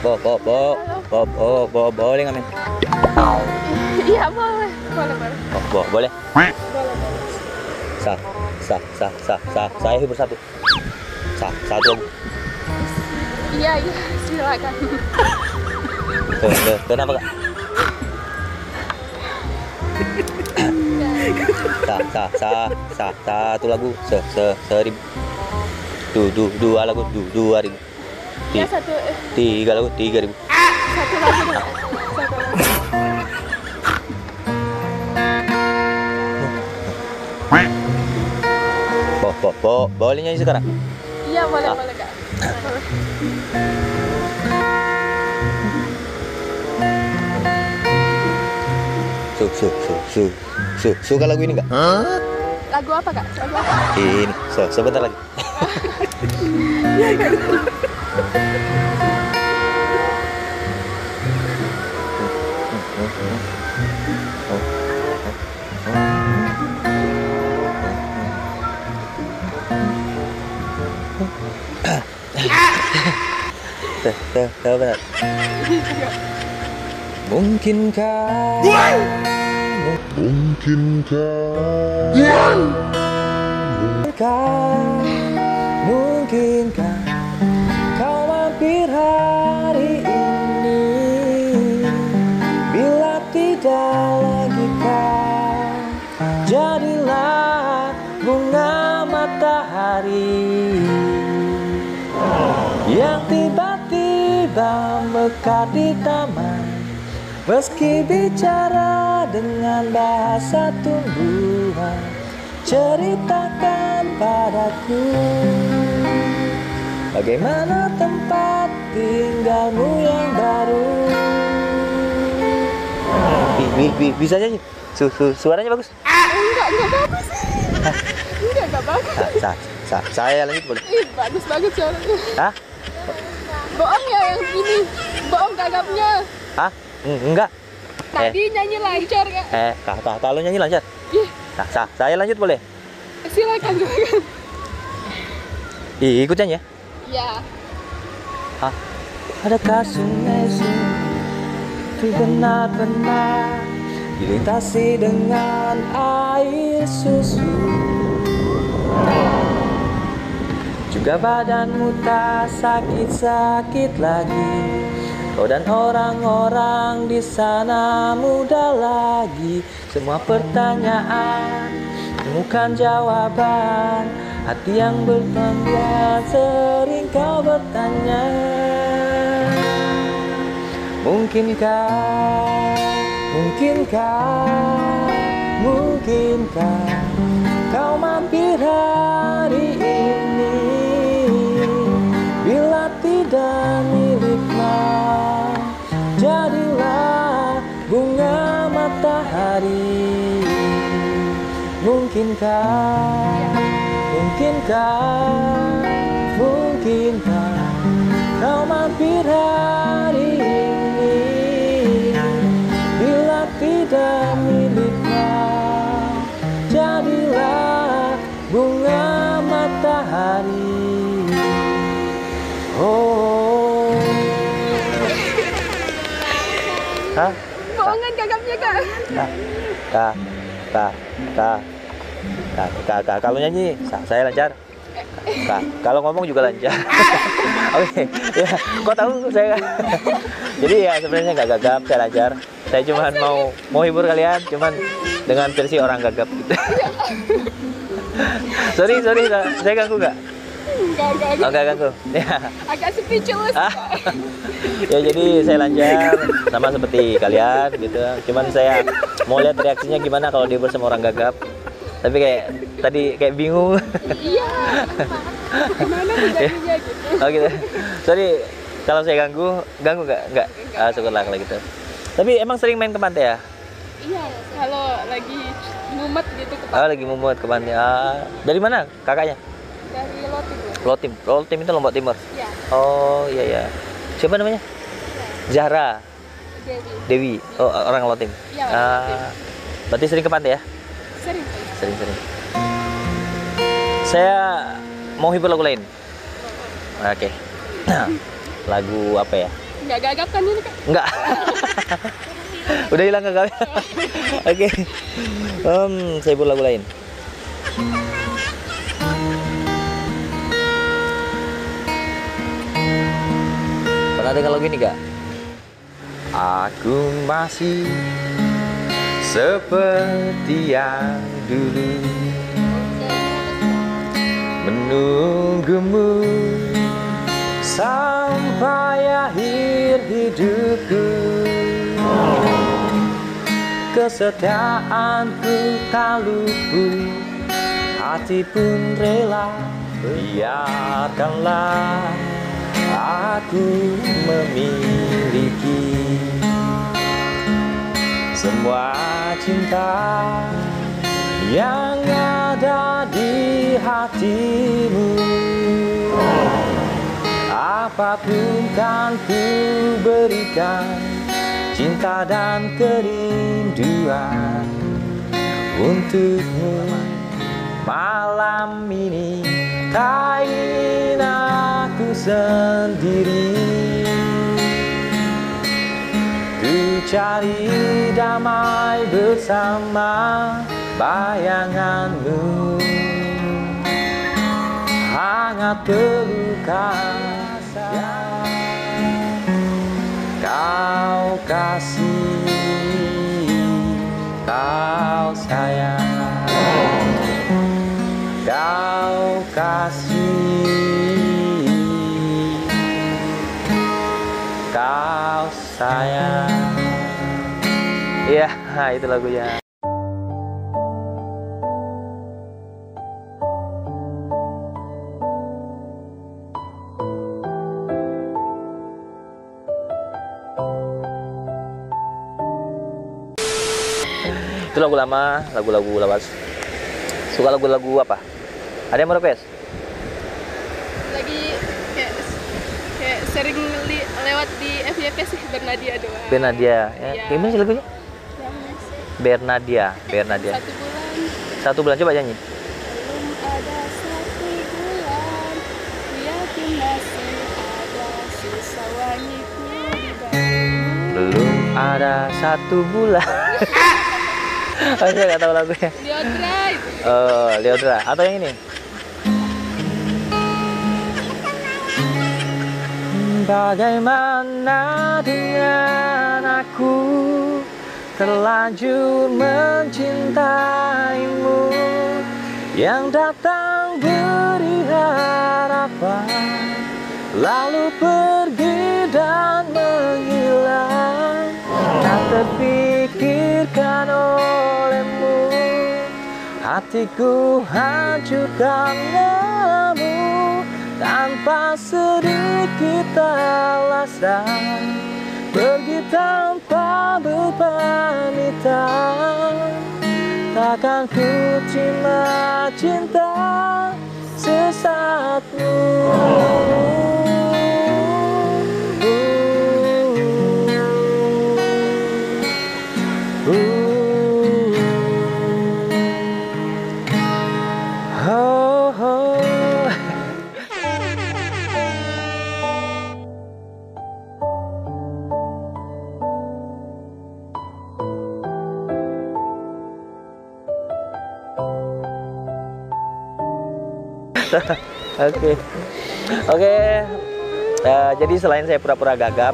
Boleh nggak, Men? Iya, boleh. Boleh. Saya hibur satu. Satu. Iya, silakan. Kenapa, Kak? Satu lagu seribu. Dua lagu 2.000. Iya, satu. Tiga lagu 3.000. Satu lagi dong. Boleh nyanyi sekarang? Iya, boleh Kak. Suka lagu ini nggak? Lagu apa, Kak? Lagu apa? Ini, sebentar lagi. Benar. Mungkinkah kau mampir hari ini, bila tidak lagi kau jadilah bunga matahari yang tiba-tiba mekar di taman. Meski bicara dengan bahasa tumbuhan, ceritakan padaku bagaimana tempat tinggalmu yang baru. Bisa nyanyi? Suaranya bagus? Enggak bagus. Enggak bagus. Saya lanjut boleh? Bagus suaranya. Hah? Bohong ya yang ini. Bohong gagapnya. Hah? Enggak. Tadi nyanyi lancar, Kak. Kalau nyanyi lancar. Saya lanjut boleh? Silakan. Ikut nyanyi ya? Iya. Adakah sungai-sungai itu benar-benar dilintasi dengan air susu? Juga badanmu tak sakit-sakit lagi. Kau dan orang-orang di sana muda lagi. Semua pertanyaan temukan jawaban. Hati yang bertanya sering kau bertanya. Mungkinkah kau mampir hari ini, bila tidak milikmu jadilah bunga matahari. Mungkinkah kau mampir hari ini, bila tidak milikmu jadilah bunga matahari. Oh. Hah? Bohongan gagapnya, Kak. Kalau nyanyi saya lancar. Kak, kalau ngomong juga lancar. Oke, ya, kok tahu saya? Jadi ya sebenarnya nggak gagap, saya lancar. Saya cuma mau hibur kalian, cuman dengan versi orang gagap gitu. sorry, saya ganggu nggak? Enggak ganggu. Ya. Agak speechless. Ya jadi saya lancar sama seperti kalian gitu. Cuman saya mau lihat reaksinya gimana kalau dihibur sama orang gagap. Tapi kayak bingung. Iya. Gimana jadinya gitu? Oh gitu. Sorry kalau saya ganggu nggak? Enggak. Syukurlah kalau gitu. Tapi emang sering main ke pantai ya? Iya, kalau lagi mumet gitu ke pantai. Oh, lagi mumet ke pantai. Dari mana kakaknya? Dari Lotim. Lotim itu Lombok Timur. Iya. Oh iya. Siapa namanya? Zahra. Dewi. Oh, orang Lotim. Iya. Berarti sering ke pantai ya? Sering. Saya mau hibur lagu lain. Oke. Lagu apa ya? Nggak gagap kan ini, Kak? Enggak. Udah hilang gagapnya. Oke. Saya hibur lagu lain. Pernah dengar lagu ini gak? Aku masih seperti yang dulu, menunggumu sampai akhir hidupku. Kesetiaanku tak luput, hati pun rela. Biarkanlah aku memiliki semua cinta yang ada di hatimu. Apapun kan ku berikan, cinta dan kerinduan untukmu. Malam ini tak ingin aku sendiri, ku cari damai bersama bayanganmu. Hangat pelukan kau kasih, kau sayang, kau kasih, kau sayang. Iya, itu lagunya. Itu lagu lama, lagu-lagu lawas. Suka lagu-lagu apa? Ada yang mau request? Lagi kayak sering lewat di FYP sih, Bernadia doang. Bernadia, ya. Iya. Gimana sih lagunya? Bernadia, Satu bulan. Satu bulan, coba nyanyi. Belum ada 1 bulan, ku yakin masih ada sisa wangiku di bahumu. Belum ada 1 bulan. Oh, saya nggak tahu lagunya. Leodra itu. Leodra. Atau yang ini? Bagaimana dengan aku terlanjur mencintaimu, yang datang beri harapan lalu pergi dan menghilang, tak terpikirkan olehmu. Hatiku hancur karenamu, tanpa sedikit alasan, pergi tanpa berpamitan. Takkan ku terima cinta sesatmu. Oke. Jadi selain saya pura-pura gagap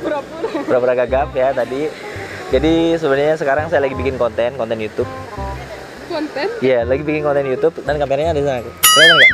ya tadi. Jadi sebenarnya sekarang saya lagi bikin konten YouTube. Konten? Iya, lagi bikin konten YouTube dan kameranya ada di sana. Kelihatan nggak?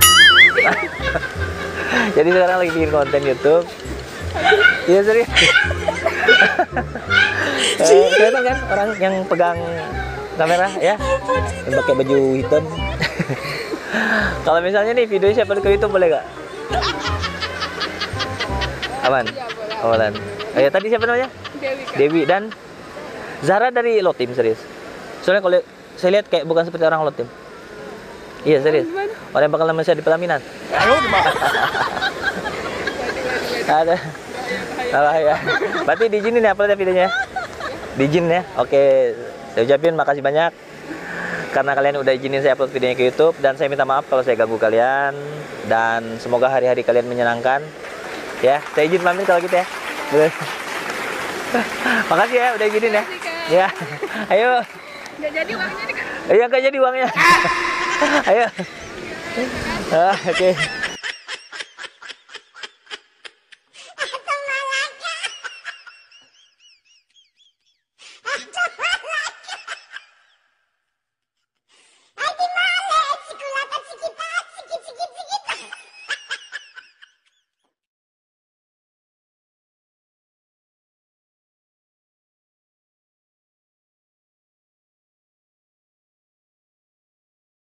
Jadi sekarang lagi bikin konten YouTube. Iya serius. Kelihatan kan orang yang pegang kamera ya, yang pakai baju hitam. Kalau misalnya nih video siapa ke YouTube boleh gak? Aman? Ya, boleh. Aman. Oh ya, tadi siapa namanya? Dewi, Kak. Dewi dan Zara dari Lotim, serius. Soalnya kalau saya lihat kayak bukan seperti orang Lotim. Iya serius. Gimana? Orang yang bakal nama saya di pelaminan. Ayo ada. Salah ya. Berarti diizinin ya upload videonya. Diizinin ya. Oke, saya ucapin makasih banyak karena kalian udah izinin saya upload videonya ke YouTube, dan saya minta maaf kalau saya ganggu kalian, dan semoga hari-hari kalian menyenangkan. Ya, saya izin pamit kalau gitu ya. Boleh. Makasih ya udah izinin ya. Makasih, Kak. Ya. Ayo. Nggak jadi uangnya nih, Kak. Iya, nggak jadi uangnya. Ayo. Oke.